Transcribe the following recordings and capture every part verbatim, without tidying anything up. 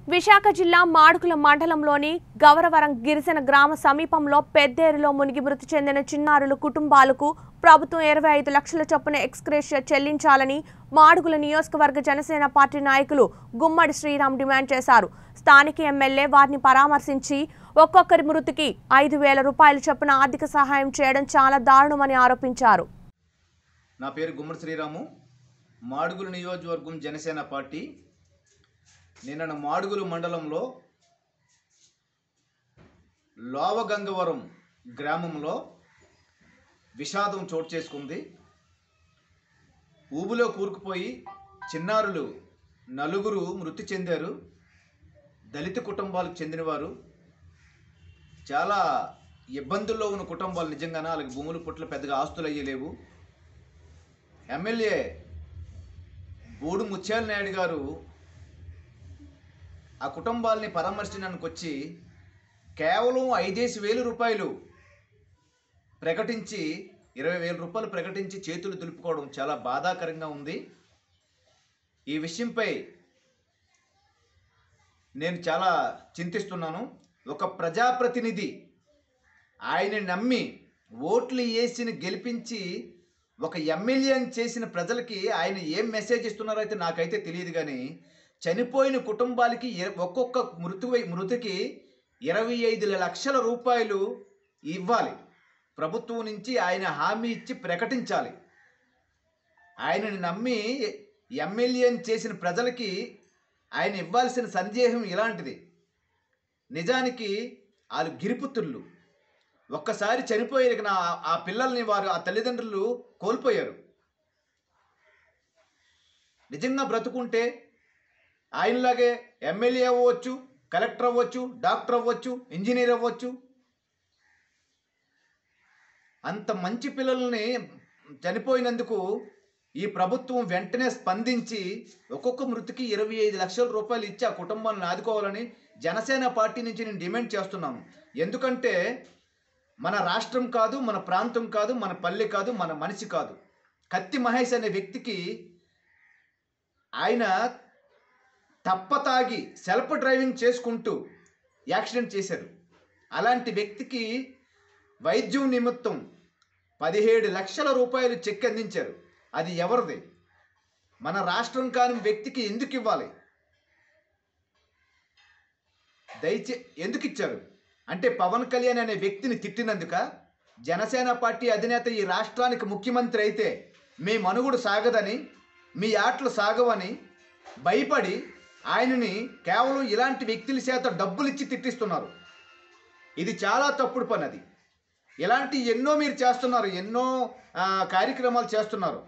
విశాఖ జిల్లా మాడుగుల మండలంలోని గవరవరం గిరిజన గ్రామ సమీపంలో పెద్దేరులో మునిగి మృతి చెందిన చిన్నారుల కుటుంబాలకు ప్రభుత్వం ఇరవై ఐదు లక్షల చొప్పున ఎక్స్‌గ్రేషియా చెల్లించాలని మాడుగుల నియోజకవర్గ జనసేన పార్టీ నాయకులు గుమ్మడి శ్రీరామ్ డిమాండ్ చేశారు. స్థానిక ఎమ్మెల్యే వారిని పరామర్శించి ఒక్కొక్కరి మృతికి ఐదు వేల రూపాయల చొప్పున ఆర్థిక సహాయం చేయడం చాలా దారుణమని ఆరోపించారు. నా పేరు గుమ్మడి శ్రీరాము, మాడుగుల నియోజకవర్గం జనసేన పార్టీ. నిన్న మాడుగుల మండలంలో లోవగంగవరం గ్రామంలో విషాదం చోటు చేసుకుంది. ఊబులో కూరుకుపోయి చిన్నారులు నలుగురు మృతి చెందారు. దళిత కుటుంబాలకు చెందినవారు. చాలా ఇబ్బందుల్లో ఉన్న కుటుంబాలు. నిజంగానే వాళ్ళకి భూములు పుట్ల పెద్దగా ఆస్తులు అయ్యలేవు. ఎమ్మెల్యే బోడు ముత్యాల నాయుడు గారు ఆ కుటుంబాలని పరామర్శించడానికి వచ్చి కేవలం ఐదేసి వేలు రూపాయలు ప్రకటించి ఇరవై వేల రూపాయలు ప్రకటించి చేతులు దులుపుకోవడం చాలా బాధాకరంగా ఉంది. ఈ విషయంపై నేను చాలా చింతిస్తున్నాను. ఒక ప్రజాప్రతినిధి ఆయన నమ్మి ఓట్లు వేసి గెలిపించి ఒక ఎమ్మెల్యేని చేసిన ప్రజలకి ఆయన ఏం మెసేజ్ ఇస్తున్నారో అయితే నాకైతే తెలియదు. కానీ చనిపోయిన కుటుంబాలకి ఒక్కొక్క మృతి మృతికి ఇరవై ఐదు లక్షల రూపాయలు ఇవ్వాలి. ప్రభుత్వం నుంచి ఆయన హామీ ఇచ్చి ప్రకటించాలి. ఆయనని నమ్మి ఎమ్మెల్యేని చేసిన ప్రజలకి ఆయన ఇవ్వాల్సిన సందేశం ఇలాంటిది. నిజానికి వాళ్ళు గిరిపుత్రులు. ఒక్కసారి చనిపోయారు. ఆ పిల్లల్ని వారు ఆ తల్లిదండ్రులు కోల్పోయారు. నిజంగా బ్రతుకుంటే ఆయనలాగే ఎమ్మెల్యే అవ్వచ్చు, కలెక్టర్ అవ్వచ్చు, డాక్టర్ అవ్వచ్చు, ఇంజనీర్ అవ్వచ్చు. అంత మంచి పిల్లల్ని చనిపోయినందుకు ఈ ప్రభుత్వం వెంటనే స్పందించి ఒక్కొక్క మృతికి ఇరవై ఐదు లక్షల రూపాయలు ఇచ్చి ఆ కుటుంబాలను ఆదుకోవాలని జనసేన పార్టీ నుంచి నేను డిమాండ్ చేస్తున్నాను. ఎందుకంటే మన రాష్ట్రం కాదు, మన ప్రాంతం కాదు, మన పల్లె కాదు, మన మనిషి కాదు. కత్తి మహేష్ అనే వ్యక్తికి ఆయన తప్పతాగి సెల్ఫ్ డ్రైవింగ్ చేసుకుంటూ యాక్సిడెంట్ చేశారు. అలాంటి వ్యక్తికి వైద్యం నిమిత్తం పదిహేడు లక్షల రూపాయలు చెక్ అందించారు. అది ఎవరిది? మన రాష్ట్రం కాని వ్యక్తికి ఎందుకు ఇవ్వాలి? దయచే ఎందుకు ఇచ్చారు అంటే పవన్ కళ్యాణ్ అనే వ్యక్తిని తిట్టినందుక? జనసేన పార్టీ అధినేత ఈ రాష్ట్రానికి ముఖ్యమంత్రి అయితే మీ మనుగుడు సాగదని, మీ ఆటలు సాగవని భయపడి ఆయనని కేవలం ఇలాంటి వ్యక్తుల చేత డబ్బులు ఇచ్చి తిట్టిస్తున్నారు. ఇది చాలా తప్పుడు పని. అది ఇలాంటి ఎన్నో మీరు చేస్తున్నారు, ఎన్నో కార్యక్రమాలు చేస్తున్నారు.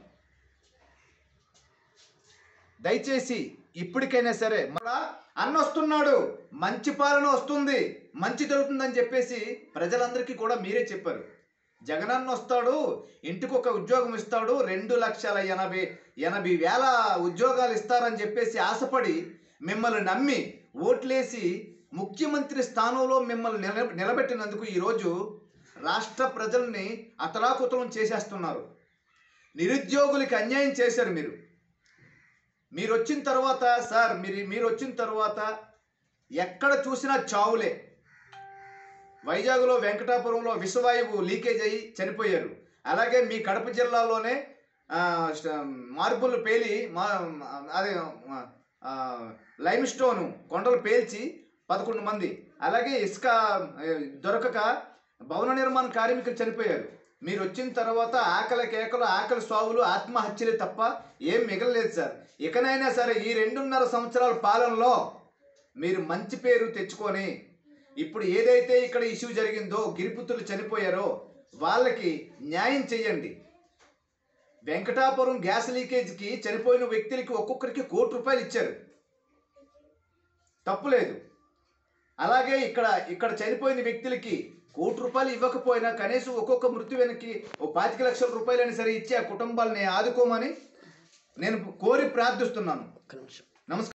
దయచేసి ఇప్పటికైనా సరే మళ్ళా అన్న వస్తున్నాడు, మంచి పాలన వస్తుంది, మంచి జరుగుతుందని చెప్పేసి ప్రజలందరికీ కూడా మీరే చెప్పారు. జగనన్న వస్తాడు, ఇంటికి ఒక ఉద్యోగం ఇస్తాడు, రెండు లక్షల ఎనభై ఎనభై వేల ఉద్యోగాలు ఇస్తారని చెప్పేసి ఆశపడి మిమ్మల్ని నమ్మి ఓట్లేసి ముఖ్యమంత్రి స్థానంలో మిమ్మల్ని నిల నిలబెట్టినందుకు ఈరోజు రాష్ట్ర ప్రజల్ని అతలాకుతలం చేసేస్తున్నారు. నిరుద్యోగులకి అన్యాయం చేశారు మీరు. మీరు వచ్చిన తర్వాత సార్ మీరు మీరు వచ్చిన తర్వాత ఎక్కడ చూసినా చావులే. వైజాగ్లో వెంకటాపురంలో విషవాయువు లీకేజ్ అయ్యి చనిపోయారు. అలాగే మీ కడప జిల్లాలోనే మార్బుల్ పేలి మా అదే లైమ్ స్టోను కొండలు పేల్చి పదకొండు మంది, అలాగే ఇసుక దొరకక భవన నిర్మాణ కార్మికులు చనిపోయారు. మీరు వచ్చిన తర్వాత ఆకలి కేకలు, ఆకలి సావులు, ఆత్మహత్యలే తప్ప ఏం మిగలలేదు సార్. ఇకనైనా సరే ఈ రెండున్నర సంవత్సరాల పాలనలో మీరు మంచి పేరు తెచ్చుకొని ఇప్పుడు ఏదైతే ఇక్కడ ఇష్యూ జరిగిందో, గిరిపుత్రులు చనిపోయారో వాళ్ళకి న్యాయం చేయండి. వెంకటాపురం గ్యాస్ లీకేజ్కి చనిపోయిన వ్యక్తులకి ఒక్కొక్కరికి కోటి రూపాయలు ఇచ్చారు, తప్పులేదు. అలాగే ఇక్కడ ఇక్కడ చనిపోయిన వ్యక్తులకి కోటి రూపాయలు ఇవ్వకపోయినా కనీసం ఒక్కొక్క మృతి వెనక్కి ఓ పాతిక లక్షల రూపాయలైనా సరే ఇచ్చి ఆ కుటుంబాలని ఆదుకోమని నేను కోరి ప్రార్థిస్తున్నాను. నమస్కారం.